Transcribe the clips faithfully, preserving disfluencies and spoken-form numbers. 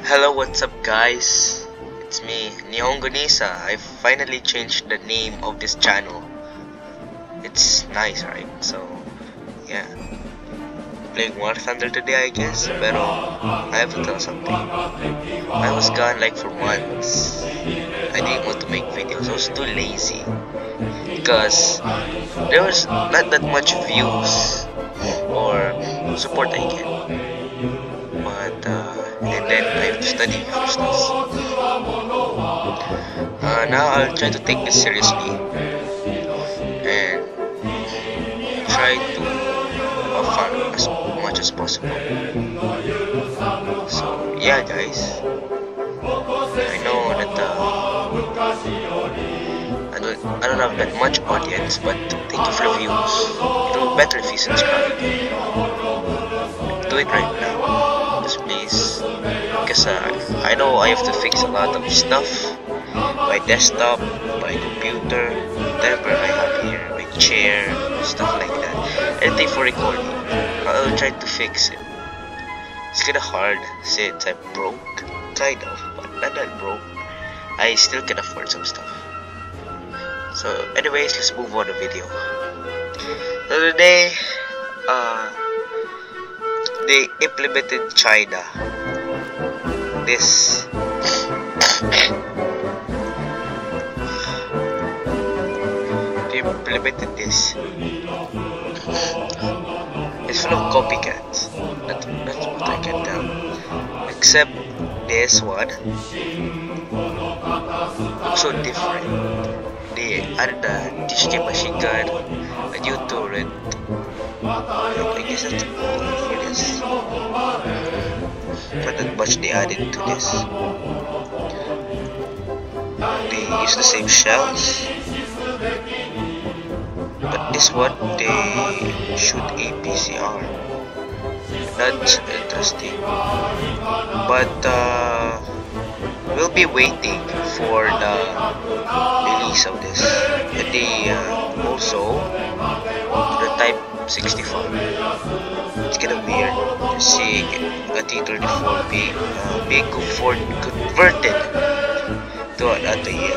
Hello, what's up guys? It's me, Nihongo Nisa. I finally changed the name of this channel. It's nice, right? So, yeah. Playing War Thunder today, I guess. Pero, I have to tell something. I was gone like for months. I didn't want to make videos. I was too lazy. Because there was not that much views or support I get. But, uh, and then I have to study for stuff. Uh, now I'll try to take this seriously and try to have fun as much as possible. So yeah, guys, I know that uh, I don't I don't have that much audience, but thank you for the views. It will be better if you subscribe. Do it right now, just please. Because uh, I know I have to fix a lot of stuff. My desktop, my computer, whatever I have here, my chair, stuff like that. Anything for recording, I'll try to fix it. It's kinda hard since I'm broke, kind of, but not that broke. I still can afford some stuff. So anyways, let's move on the video. So today, uh, they implemented China. This they implemented this. It's full of copycats. That, that's what I can tell. Except this one looks so different. They added a T K machine gun, a new turret. I guess that's all for this. Not that much they added to this. They use the same shells, but this one they shoot a P C R. That's interesting. But uh, we'll be waiting for the release of this. And they uh, also the Type sixty-four. It's kinda weird to see a T thirty-four being uh, being converted to an Atayer.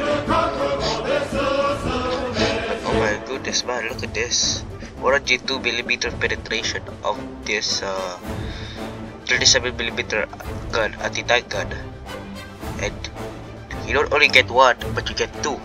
Oh my goodness, man! Look at this. What a G two millimeter penetration of this uh, thirty-seven millimeter gun, anti-tank gun, and you don't only get one, but you get two.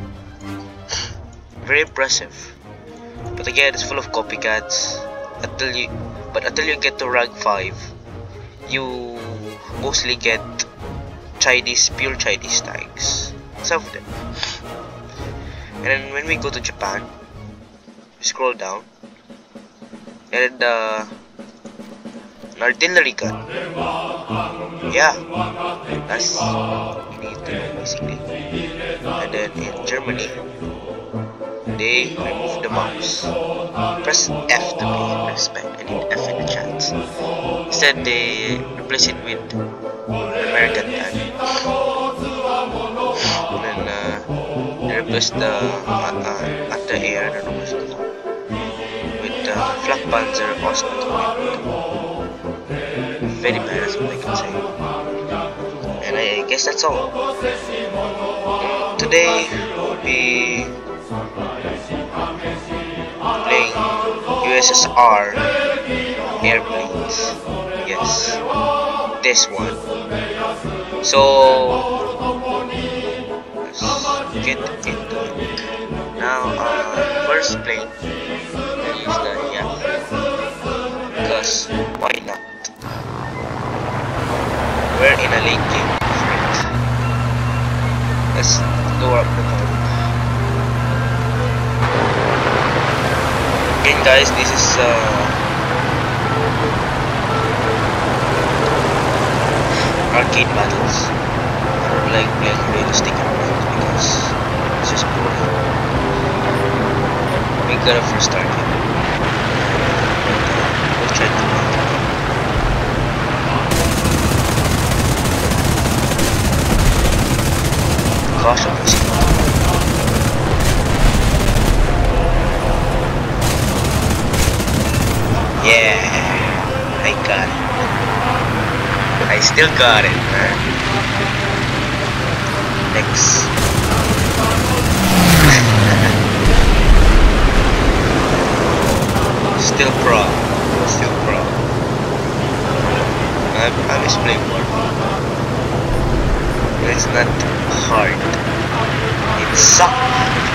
Very impressive. But again, it's full of copycats. Until you, but until you get to rank five, you mostly get Chinese, pure Chinese tanks. Some of them. And then when we go to Japan, we scroll down, and uh, an artillery gun. Yeah, that's what you need to know basically. And then in Germany, they remove the mouse. Press F to be respect. I need F in the chat. Instead, they replace it with American tank. And then uh, they replace the uh, uh, at the air. I don't know what's it called. With uh, Flak Panzer Austin. Very bad, that's what I can say. And I, I guess that's all. Today will be playing U S S R airplanes. Yes, this one. So let's get into it. Now, uh, first plane, I use the yeah, because why not? We're in a late game. Let's lower up the volume. Again guys, this is uh, arcade battles. I don't like playing realistic environment because it's just boring. We gotta first start it. We'll try to make it. Gosh, I'm missing out. Yeah, I got it. I I still got it, man. Next. Still pro. Still pro. I I always play war. It's not hard. It sucks.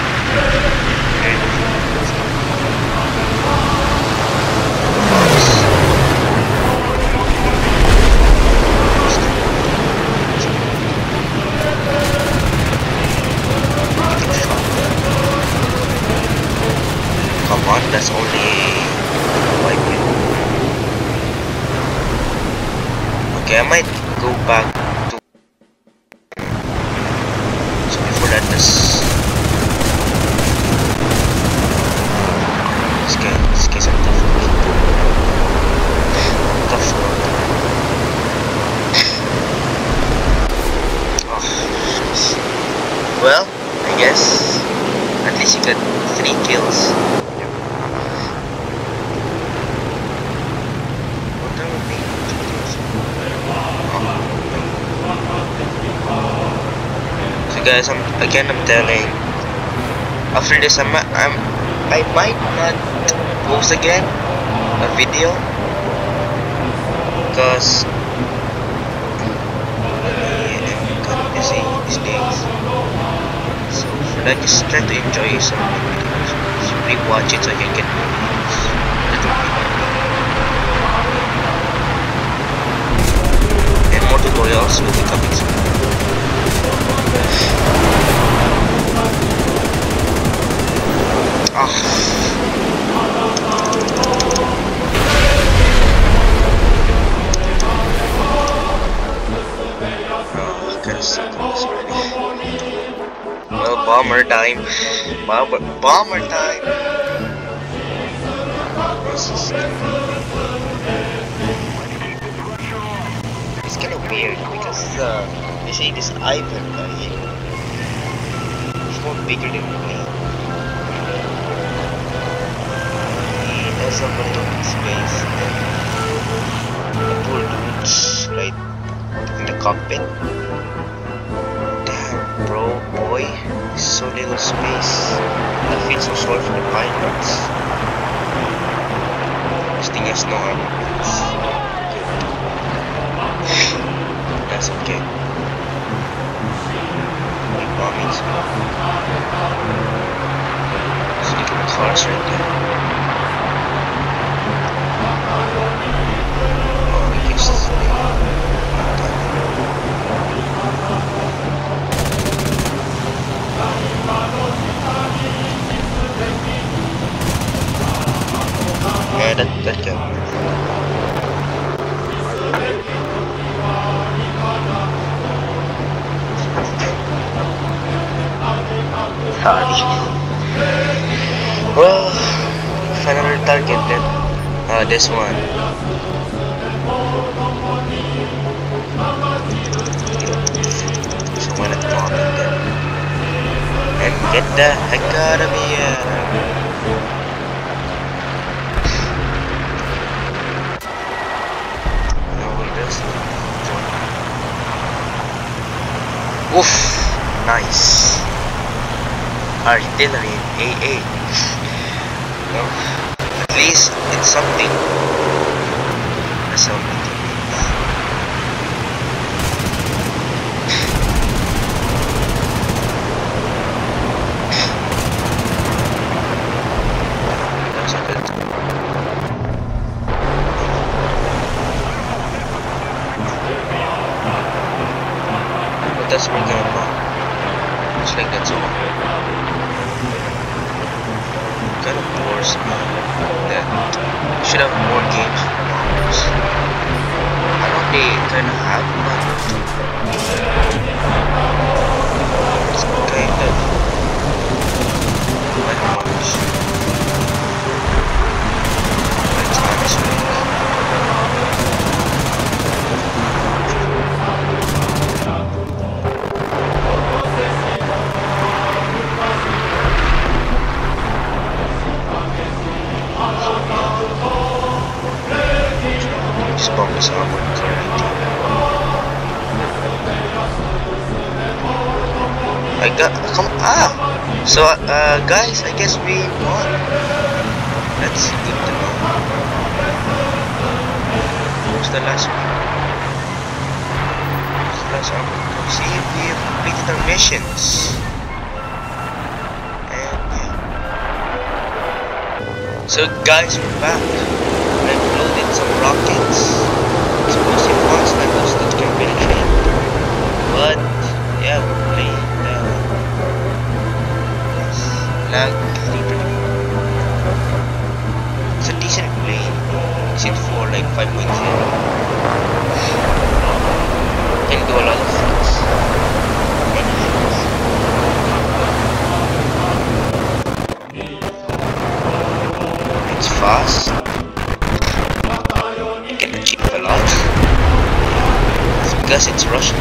Come on, that's only like it. Okay, I might go back to. So before that, this this guy, this guy's a tough, tough one. Oh, well, I guess at least you got three kills. Guys, I'm again I'm telling after this I'm, I'm I might not post again a video because I'm kind of busy these days, so for that just try to enjoy some videos, just rewatch it so I can get more views, and more tutorials will be coming soon. Oh. Oh, gotta suck on this already. Well, bomber time. Bomber, bomber time. This is it's kind of weird because uh, they say this Ivan guy here, he's more bigger than me. There's a little space and the poor dudes right in the cockpit. Damn, bro, boy, so little space. I feel so sorry for the pilots. This thing has no armaments. That's okay. My bombings. Just look at the cars right there. Yeah, that, that can work. Sorry. Well, final target then. Uh, this one. So why not bomb it then? And get the heck out of here! Oof, nice. Artillery in A A. Well, at least it's something. That's something. That's a good. But that's my game. Just like that's all. Kind of bores me that you should have more games for bombers. I know they kind of have, but it's kind of like much. My time is weak. Just bomb this armor currently. I got come ah. So uh, guys, I guess we won. That's good to know. Who's the last one? Who's the last one? See if we have completed our missions. And yeah. So guys, we're back. I've loaded some rockets. Explosive ones like those that can penetrate. But yeah, we're playing the lag three. It's a decent plane. It's in for like five point zero. Can do a lot of things. It's fast. You can achieve a lot. It's because it's Russian.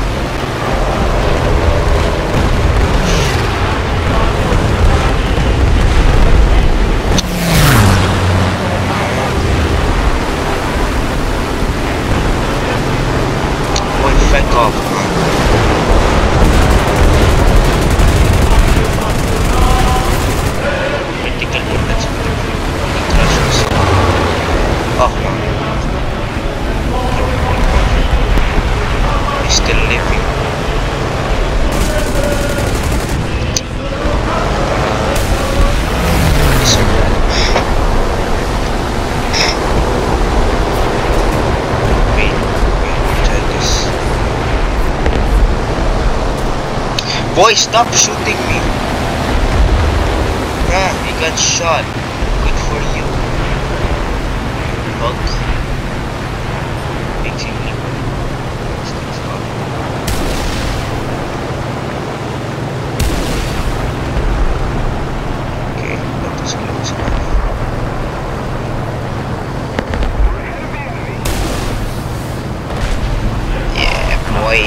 Back off. Critical hit, that's crashes. Oh no. He's still living. He's Boy, stop shooting me! Ah, he got shot. Good for you. Bug. Makes him leap. Okay, that was close enough. Yeah, boy.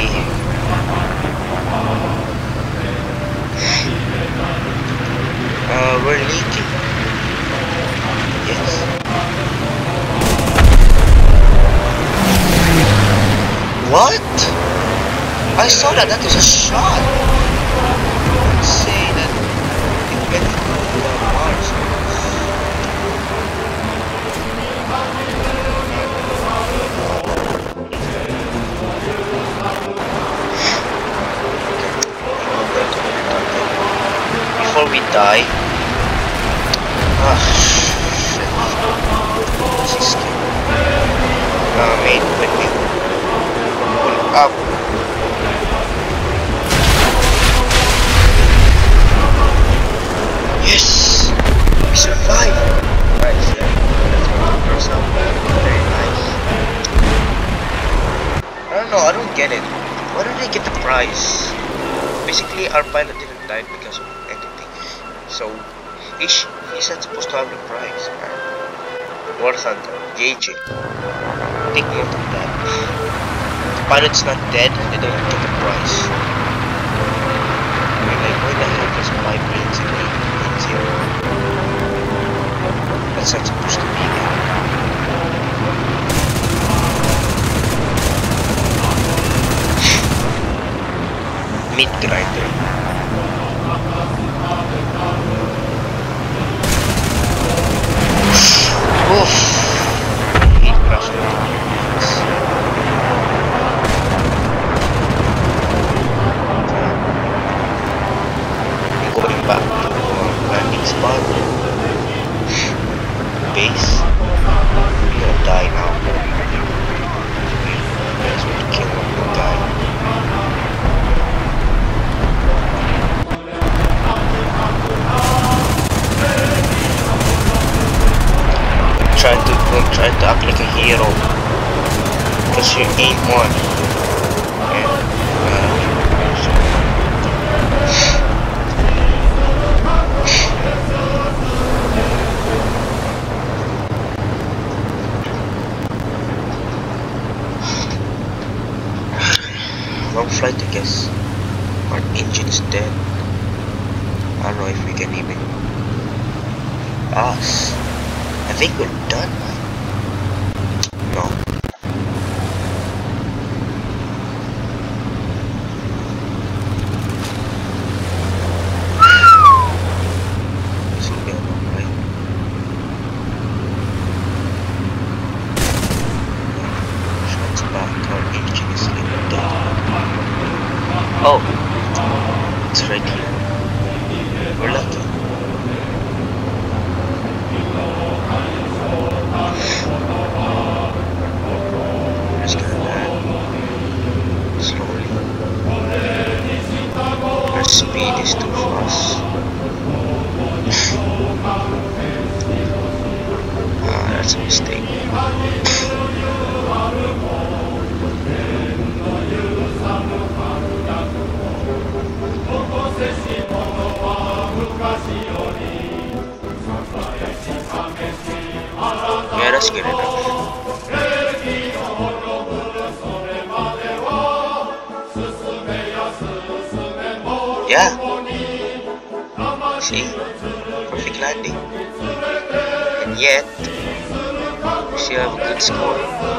Uh, we're leaking. Yes. What? I saw that. That was a shot. Let's say that it went through the Mars. Before we die. Ah, shit. This is scary. Uh, mate, when we pull up. Yes! We survived! Nice, yeah. Let's go to ourselves. Very nice. I don't know, I don't get it. Why did they get the prize? Basically, our pilot didn't die because of anything. So, he's, he's not supposed to have the prize. Warthunder, J J. Take note of that. If the pilot's not dead, they don't get the prize. I mean, like, why the heck is my planes in eight point zero? That's not supposed to be there. Meat grinder. Oof. He crashed into planes. I'm going back to landing spot. Base. We're gonna die now. Guys, we're gonna kill one more guy. Try to don't try to act like a hero, because you ain't one. And, uh, long flight, I guess. Our engine is dead. I don't know if we can even pass. I think we're done. No. back. Our engine is like dead. Oh, it's right here. We're lucky. Just gonna land slowly. Our speed is too fast. Ah, that's a mistake. Yeah, that's good enough. Yeah. See? Perfect landing. And yet, we still have a good score.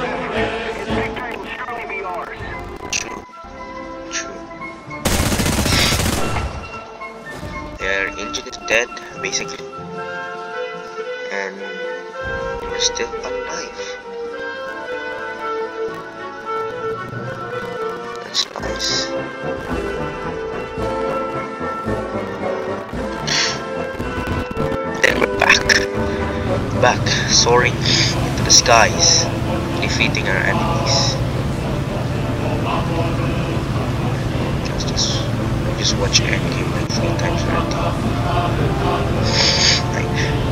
True. True. Their engine is dead, basically. And we're still alive. That's nice. Then we're back. Back, soaring into the skies, defeating our enemies. Just, just, just watch Endgame like three times already. Like,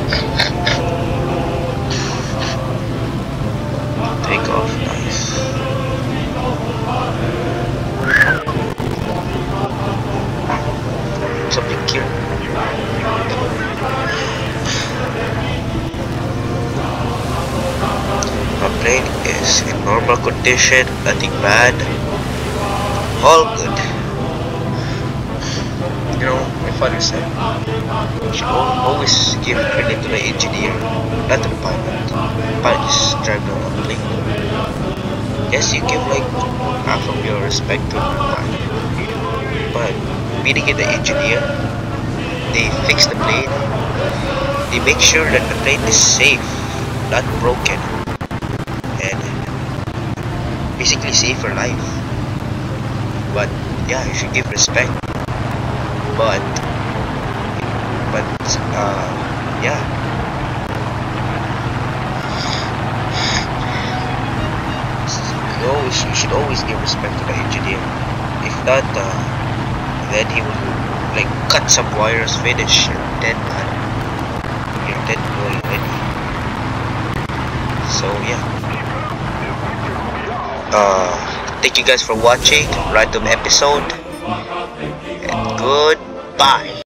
take off, nice. Something here. Our plane is in normal condition, nothing bad, all good. You know, my father said, you should always give credit to the engineer, not to the pilot. The pilot is driving a plane. Yes, you give like half of your respect to the pilot, but meaning in the engineer, they fix the plane, they make sure that the plane is safe, not broken, and basically save your life. But yeah, you should give respect. But but uh yeah. You always you should always give respect to the engineer. If not, uh, then he will like cut some wires, finish, you're dead man. You're dead boy already. So yeah. Uh thank you guys for watching random episode, and goodbye.